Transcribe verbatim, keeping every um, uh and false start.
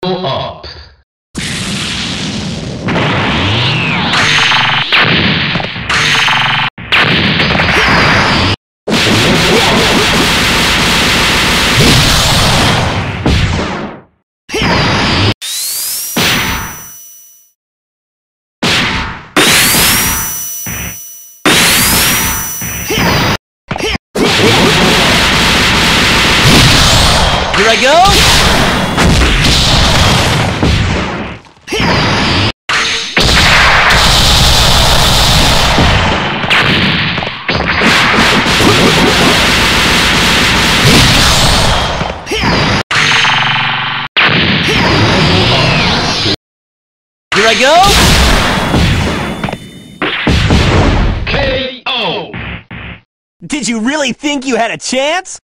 up. Here I go! Here I go! K O. Did you really think you had a chance?